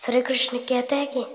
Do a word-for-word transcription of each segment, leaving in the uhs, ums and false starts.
श्री कृष्ण कहते हैं कि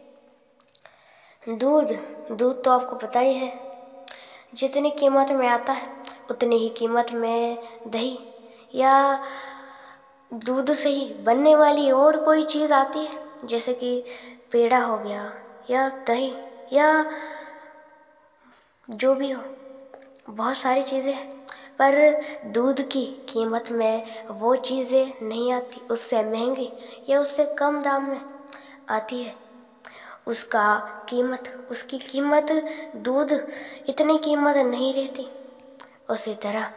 दूध दूध तो आपको पता ही है, जितनी कीमत में आता है उतनी ही कीमत में दही या दूध से ही बनने वाली और कोई चीज़ आती है, जैसे कि पेड़ा हो गया या दही या जो भी हो, बहुत सारी चीज़ें हैं। पर दूध की कीमत में वो चीज़ें नहीं आती, उससे महंगी या उससे कम दाम में आती है। उसका कीमत उसकी कीमत दूध इतनी कीमत नहीं रहती। उसी तरह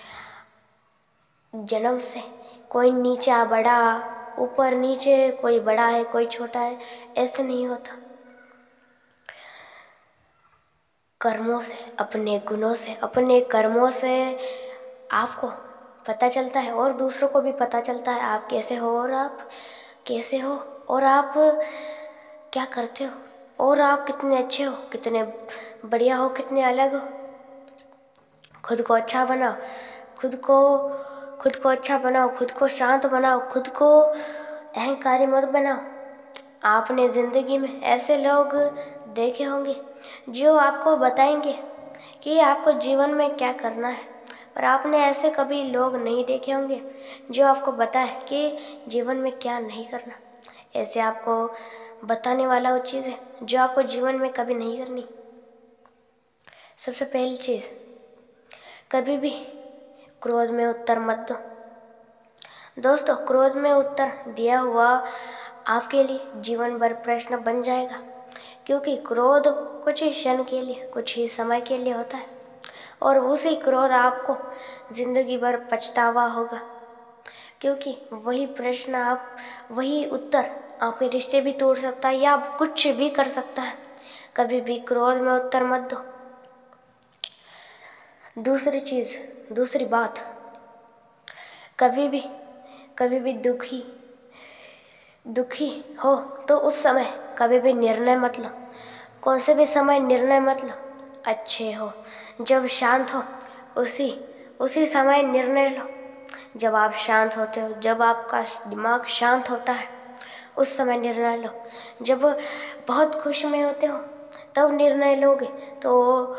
जन्म से कोई नीचा बड़ा, ऊपर नीचे, कोई बड़ा है कोई छोटा है, ऐसे नहीं होता। कर्मों से, अपने गुणों से, अपने कर्मों से आपको पता चलता है और दूसरों को भी पता चलता है आप कैसे हो और आप कैसे हो और आप क्या करते हो और आप कितने अच्छे हो, कितने बढ़िया हो, कितने अलग हो। खुद को अच्छा बनाओ, खुद को खुद को अच्छा बनाओ, खुद को शांत बनाओ, खुद को अहंकारी मत बनाओ। आपने ज़िंदगी में ऐसे लोग देखे होंगे जो आपको बताएंगे कि आपको जीवन में क्या करना है, पर आपने ऐसे कभी लोग नहीं देखे होंगे जो आपको बताए कि जीवन में क्या नहीं करना। ऐसे आपको बताने वाला वो चीज़ है जो आपको जीवन में कभी नहीं करनी। सबसे पहली चीज़, कभी भी क्रोध में उत्तर मत दो। दोस्तों, क्रोध में उत्तर दिया हुआ आपके लिए जीवन भर प्रश्न बन जाएगा, क्योंकि क्रोध कुछ ही क्षण के लिए, कुछ ही समय के लिए होता है और उसी क्रोध आपको जिंदगी भर पछतावा होगा, क्योंकि वही प्रश्न आप वही उत्तर आपके रिश्ते भी तोड़ सकता है या कुछ भी कर सकता है। कभी भी क्रोध में उत्तर मत दो। दूसरी चीज़ दूसरी बात, कभी भी कभी भी दुखी दुखी हो तो उस समय कभी भी निर्णय मत लो। कौन से भी समय निर्णय मत लो। अच्छे हो जब शांत हो उसी उसी समय निर्णय लो। जब आप शांत होते हो, जब आपका दिमाग शांत होता है, उस समय निर्णय लो। जब बहुत खुश में होते हो तब निर्णय लोगे तो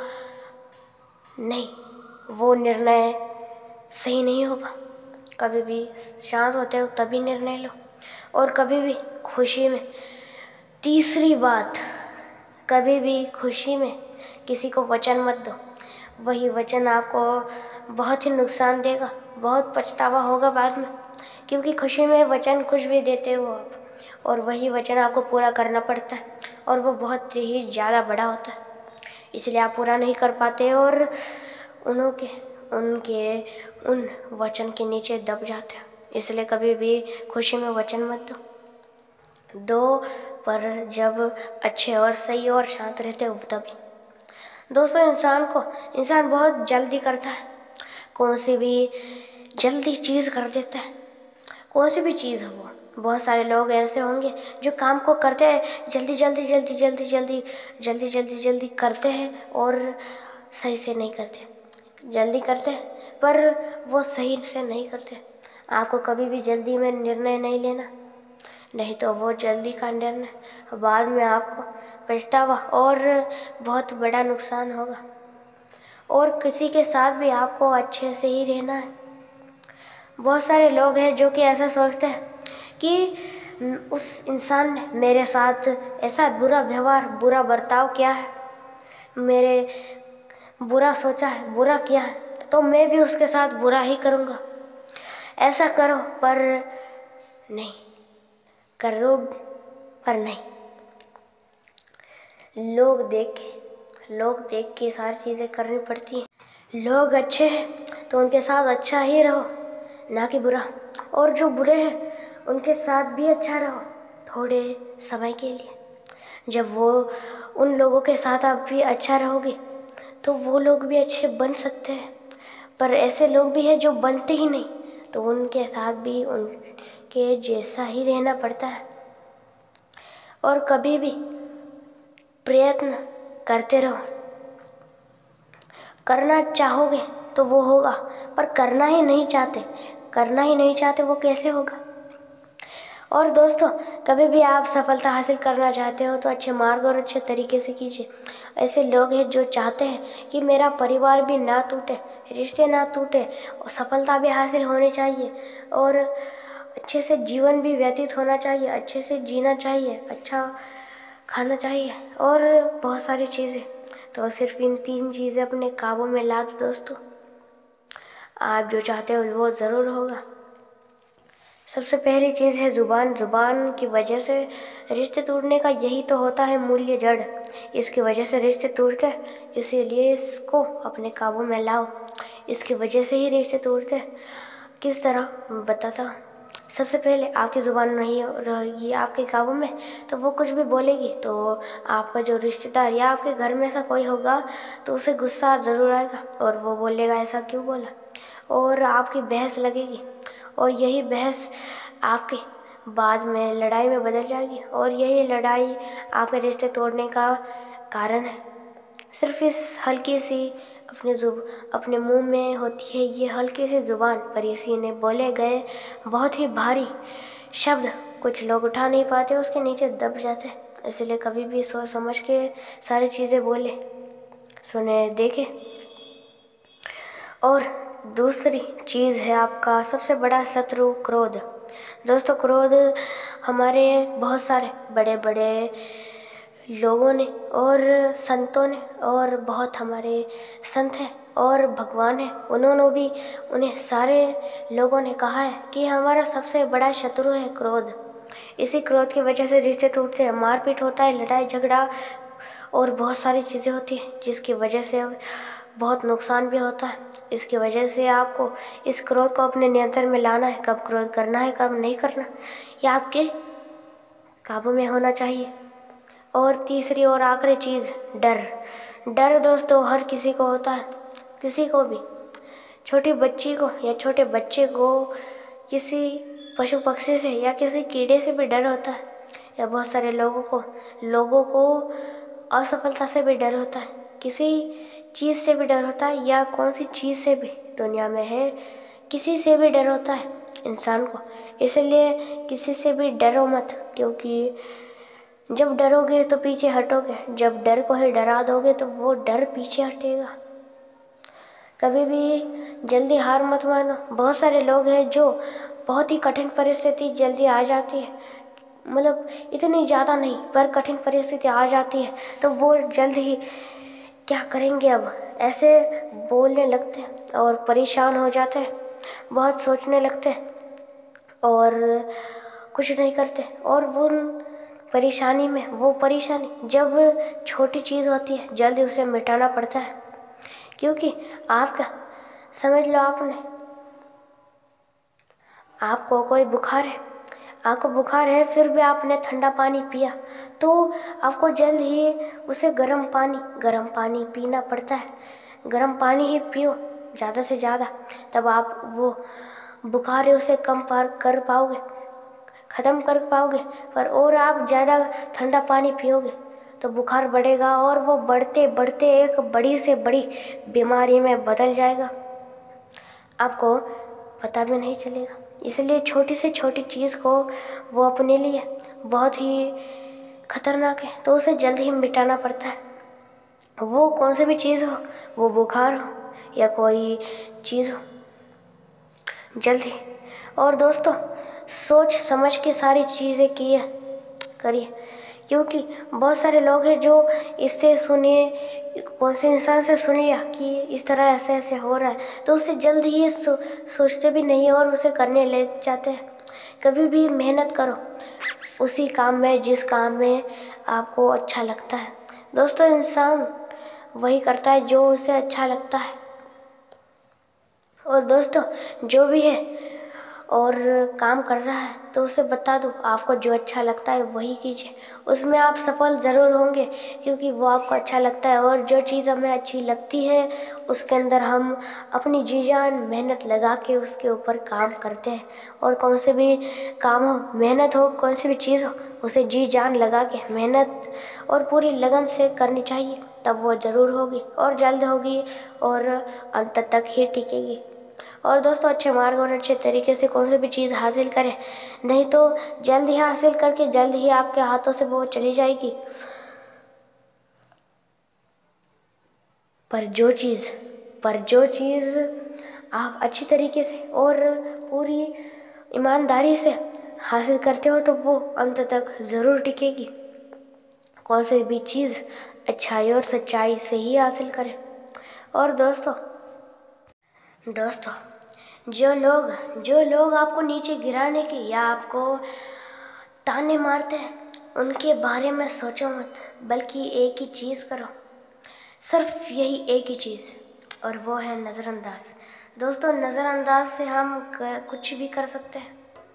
नहीं, वो निर्णय सही नहीं होगा। कभी भी शांत होते हो तभी निर्णय लो। और कभी भी खुशी में, तीसरी बात, कभी भी खुशी में किसी को वचन मत दो। वही वचन आपको बहुत ही नुकसान देगा, बहुत पछतावा होगा बाद में, क्योंकि खुशी में वचन कुछ भी देते हो आप और वही वचन आपको पूरा करना पड़ता है और वो बहुत ही ज़्यादा बड़ा होता है, इसलिए आप पूरा नहीं कर पाते और उन्हों के उनके उन वचन के नीचे दब जाते हैं। इसलिए कभी भी खुशी में वचन मत दो दो पर जब अच्छे और सही और शांत रहते हो तभी। दोस्तों, इंसान को इंसान बहुत जल्दी करता है, कौन सी भी जल्दी चीज़ कर देता है, कौन सी भी चीज़ हो। बहुत सारे लोग ऐसे होंगे जो काम को करते हैं जल्दी जल्दी जल्दी जल्दी जल्दी जल्दी जल्दी जल्दी करते हैं और सही से नहीं करते। जल्दी करते हैं पर वो सही से नहीं करते। आपको कभी भी जल्दी में निर्णय नहीं लेना, नहीं तो वो जल्दी का निर्णय बाद में आपको पछतावा और बहुत बड़ा नुकसान होगा। और किसी के साथ भी आपको अच्छे से ही रहना है। बहुत सारे लोग हैं जो कि ऐसा सोचते हैं कि उस इंसान ने मेरे साथ ऐसा बुरा व्यवहार, बुरा बर्ताव किया है, मेरे बुरा सोचा है, बुरा किया है, तो मैं भी उसके साथ बुरा ही करूँगा। ऐसा करो पर नहीं, करो पर नहीं। लोग देख के लोग देख के सारी चीज़ें करनी पड़ती हैं। लोग अच्छे हैं तो उनके साथ अच्छा ही रहो, ना कि बुरा। और जो बुरे हैं उनके साथ भी अच्छा रहो थोड़े समय के लिए। जब वो उन लोगों के साथ आप भी अच्छा रहोगे तो वो लोग भी अच्छे बन सकते हैं। पर ऐसे लोग भी हैं जो बनते ही नहीं, तो उनके साथ भी उनके जैसा ही रहना पड़ता है। और कभी भी प्रयत्न करते रहो। करना चाहोगे तो वो होगा, पर करना ही नहीं चाहते करना ही नहीं चाहते वो कैसे होगा। और दोस्तों, कभी भी आप सफलता हासिल करना चाहते हो तो अच्छे मार्ग और अच्छे तरीके से कीजिए। ऐसे लोग हैं जो चाहते हैं कि मेरा परिवार भी ना टूटे, रिश्ते ना टूटे और सफलता भी हासिल होनी चाहिए और अच्छे से जीवन भी व्यतीत होना चाहिए, अच्छे से जीना चाहिए, अच्छा खाना चाहिए और बहुत सारी चीज़ें। तो सिर्फ इन तीन चीज़ें अपने काबू में ला दो दोस्तों, आप जो चाहते हो वो ज़रूर होगा। सबसे पहली चीज़ है ज़ुबान। ज़ुबान की वजह से रिश्ते टूटने का यही तो होता है मूल्य जड़। इसकी वजह से रिश्ते टूटते हैं, इसीलिए इसको अपने काबू में लाओ। इसकी वजह से ही रिश्ते टूटते हैं। किस तरह बताता हूँ। सबसे पहले आपकी ज़ुबान नहीं रहेगी आपके काबू में तो वो कुछ भी बोलेगी, तो आपका जो रिश्तेदार या आपके घर में ऐसा कोई होगा तो उसे गुस्सा ज़रूर आएगा और वो बोलेगा ऐसा क्यों बोला, और आपकी बहस लगेगी और यही बहस आपके बाद में लड़ाई में बदल जाएगी और यही लड़ाई आपके रिश्ते तोड़ने का कारण है। सिर्फ इस हल्की सी अपने जुब अपने मुंह में होती है ये हल्की सी ज़ुबान, पर इसी ने बोले गए बहुत ही भारी शब्द कुछ लोग उठा नहीं पाते, उसके नीचे दब जाते हैं। इसलिए कभी भी सोच समझ के सारी चीज़ें बोले, सुने, देखे। और दूसरी चीज़ है आपका सबसे बड़ा शत्रु क्रोध। दोस्तों, क्रोध हमारे बहुत सारे बड़े बड़े लोगों ने और संतों ने और बहुत हमारे संत हैं और भगवान हैं, उन्होंने भी उन्हें सारे लोगों ने कहा है कि हमारा सबसे बड़ा शत्रु है क्रोध। इसी क्रोध की वजह से रिश्ते टूटते हैं, मारपीट होता है, लड़ाई झगड़ा और बहुत सारी चीज़ें होती हैं जिसकी वजह से बहुत नुकसान भी होता है। इसकी वजह से आपको इस क्रोध को अपने नियंत्रण में लाना है, कब क्रोध करना है कब नहीं करना, यह आपके काबू में होना चाहिए। और तीसरी और आखिरी चीज़, डर। डर दोस्तों हर किसी को होता है, किसी को भी, छोटी बच्ची को या छोटे बच्चे को किसी पशु पक्षी से या किसी कीड़े से भी डर होता है, या बहुत सारे लोगों को लोगों को असफलता से भी डर होता है, किसी चीज़ से भी डर होता है, या कौन सी चीज़ से भी दुनिया में है किसी से भी डर होता है इंसान को। इसलिए किसी से भी डरो मत, क्योंकि जब डरोगे तो पीछे हटोगे, जब डर को ही डरा दोगे तो वो डर पीछे हटेगा। कभी भी जल्दी हार मत मानो। बहुत सारे लोग हैं जो बहुत ही कठिन परिस्थिति जल्दी आ जाती है, मतलब इतनी ज़्यादा नहीं पर कठिन परिस्थिति आ जाती है तो वो जल्द ही क्या करेंगे अब ऐसे बोलने लगते हैं और परेशान हो जाते हैं, बहुत सोचने लगते हैं और कुछ नहीं करते। और वो परेशानी में वो परेशानी जब छोटी चीज़ होती है जल्दी उसे मिटाना पड़ता है, क्योंकि आपका समझ लो आपने आपको कोई बुखार है आपको बुखार है फिर भी आपने ठंडा पानी पिया तो आपको जल्द ही उसे गर्म पानी गर्म पानी पीना पड़ता है। गर्म पानी ही पियो ज़्यादा से ज़्यादा, तब आप वो बुखार है उसे कम पार कर पाओगे, ख़त्म कर पाओगे। पर और आप ज़्यादा ठंडा पानी पियोगे तो बुखार बढ़ेगा और वो बढ़ते बढ़ते एक बड़ी से बड़ी बीमारी में बदल जाएगा, आपको पता भी नहीं चलेगा। इसलिए छोटी से छोटी चीज़ को वो अपने लिए बहुत ही खतरनाक है तो उसे जल्द ही मिटाना पड़ता है। वो कौन सी भी चीज़ हो, वो बुखार हो या कोई चीज़ हो, जल्दी। और दोस्तों, सोच समझ के सारी चीज़ें किए करिए, क्योंकि बहुत सारे लोग हैं जो इससे सुनिए कौन से इंसान से सुन लिया कि इस तरह ऐसे ऐसे हो रहा है तो उससे जल्द ही सो, सोचते भी नहीं और उसे करने लग जाते हैं। कभी भी मेहनत करो उसी काम में जिस काम में आपको अच्छा लगता है। दोस्तों, इंसान वही करता है जो उसे अच्छा लगता है। और दोस्तों, जो भी है और काम कर रहा है तो उसे बता दो आपको जो अच्छा लगता है वही कीजिए, उसमें आप सफल ज़रूर होंगे क्योंकि वो आपको अच्छा लगता है। और जो चीज़ हमें अच्छी लगती है उसके अंदर हम अपनी जी जान मेहनत लगा के उसके ऊपर काम करते हैं। और कौन से भी काम हो, मेहनत हो, कौन सी भी चीज़ हो, उसे जी जान लगा के मेहनत और पूरी लगन से करनी चाहिए, तब वो ज़रूर होगी और जल्द होगी और अंत तक ही टिकेगी। और दोस्तों अच्छे मार्ग और अच्छे तरीके से कौन सी भी चीज़ हासिल करें, नहीं तो जल्द ही हासिल करके जल्द ही आपके हाथों से वो चली जाएगी। पर जो चीज़ पर जो चीज़ आप अच्छी तरीके से और पूरी ईमानदारी से हासिल करते हो तो वो अंत तक ज़रूर टिकेगी। कौन सी भी चीज़ अच्छाई और सच्चाई से ही हासिल करें। और दोस्तों दोस्तों जो लोग जो लोग आपको नीचे गिराने के या आपको ताने मारते हैं, उनके बारे में सोचो मत, बल्कि एक ही चीज़ करो, सिर्फ यही एक ही चीज़, और वो है नज़रअंदाज। दोस्तों नज़रअंदाज से हम कुछ भी कर सकते हैं।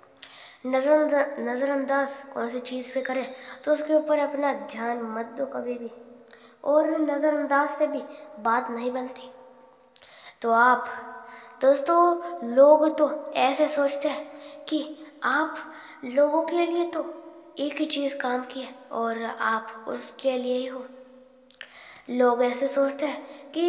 नज़र नज़रअंदाज कौन सी चीज़ पे करें तो उसके ऊपर अपना ध्यान मत दो कभी भी, और नज़रअंदाज से भी बात नहीं बनती। तो आप दोस्तों लोग तो ऐसे सोचते हैं कि आप लोगों के लिए तो एक ही चीज़ काम की है और आप उसके लिए ही हो। लोग ऐसे सोचते हैं कि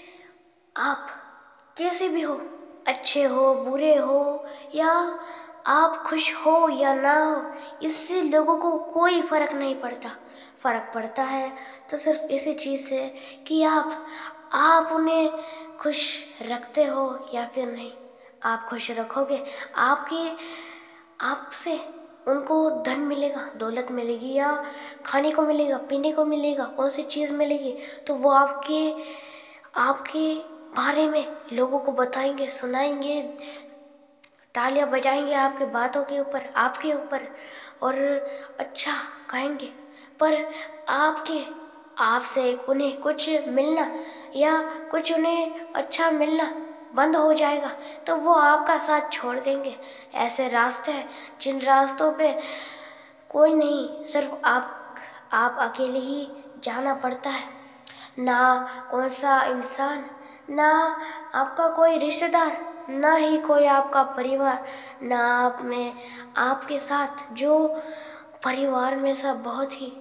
आप कैसे भी हो, अच्छे हो बुरे हो, या आप खुश हो या ना हो, इससे लोगों को कोई फ़र्क नहीं पड़ता। फ़र्क पड़ता है तो सिर्फ इसी चीज़ से कि आप आप उन्हें खुश रखते हो या फिर नहीं। आप खुश रखोगे, आपके आपसे उनको धन मिलेगा, दौलत मिलेगी, या खाने को मिलेगा, पीने को मिलेगा, कौन सी चीज़ मिलेगी, तो वो आपके आपके बारे में लोगों को बताएंगे, सुनाएंगे, तालियां बजाएंगे आपके बातों के ऊपर, आपके ऊपर, और अच्छा कहेंगे। पर आपके आपसे उन्हें कुछ मिलना या कुछ उन्हें अच्छा मिलना बंद हो जाएगा तो वो आपका साथ छोड़ देंगे। ऐसे रास्ते हैं जिन रास्तों पे कोई नहीं, सिर्फ आप आप अकेले ही जाना पड़ता है। ना कौन सा इंसान, ना आपका कोई रिश्तेदार, ना ही कोई आपका परिवार, ना आप में आपके साथ जो परिवार में सब बहुत ही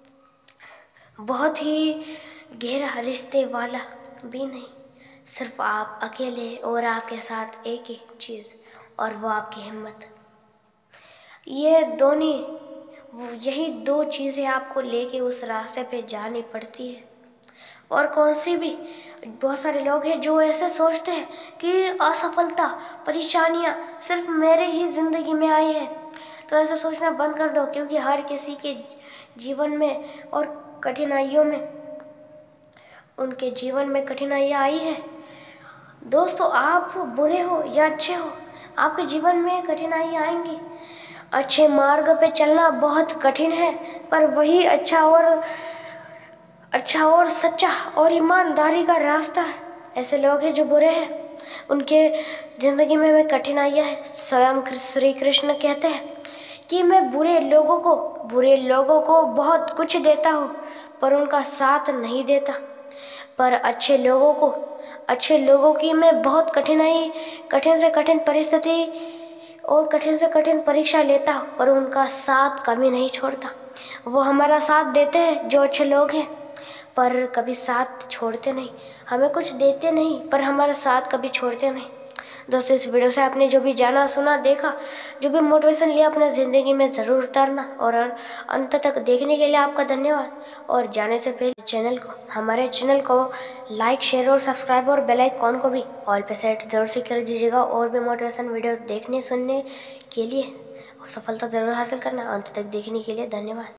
बहुत ही गहरा रिश्ते वाला भी नहीं, सिर्फ आप अकेले और आपके साथ एक ही चीज़, और वो आपकी हिम्मत। ये दोनों यही दो चीज़ें आपको लेके उस रास्ते पे जानी पड़ती है। और कौन सी भी बहुत सारे लोग हैं जो ऐसे सोचते हैं कि असफलता परेशानियां सिर्फ मेरे ही ज़िंदगी में आई है, तो ऐसा सोचना बंद कर दो, क्योंकि हर किसी के जीवन में और कठिनाइयों में उनके जीवन में कठिनाइयाँ आई है। दोस्तों आप बुरे हो या अच्छे हो, आपके जीवन में कठिनाइयाँ आएंगी। अच्छे मार्ग पे चलना बहुत कठिन है, पर वही अच्छा और अच्छा और सच्चा और ईमानदारी का रास्ता है। ऐसे लोग हैं जो बुरे हैं, उनके ज़िंदगी में में कठिनाइयाँ है। स्वयं श्री कृष्ण कहते हैं कि मैं बुरे लोगों को बुरे लोगों को बहुत कुछ देता हूँ, पर उनका साथ नहीं देता। पर अच्छे लोगों को अच्छे लोगों की मैं बहुत कठिनाई कठिन से कठिन परिस्थिति और कठिन से कठिन परीक्षा लेता हूँ, पर उनका साथ कभी नहीं छोड़ता। वो हमारा साथ देते हैं जो अच्छे लोग हैं, पर कभी साथ छोड़ते नहीं। हमें कुछ देते नहीं, पर हमारा साथ कभी छोड़ते नहीं। दोस्तों इस वीडियो से आपने जो भी जाना सुना देखा, जो भी मोटिवेशन लिया, अपने ज़िंदगी में ज़रूर उतारना। और अंत तक देखने के लिए आपका धन्यवाद। और जाने से पहले चैनल को हमारे चैनल को लाइक शेयर और सब्सक्राइब और बेल आइकॉन को भी ऑल पे सेट जरूर से कर दीजिएगा। और भी मोटिवेशन वीडियो देखने सुनने के लिए सफलता ज़रूर हासिल करना। अंत तक देखने के लिए धन्यवाद।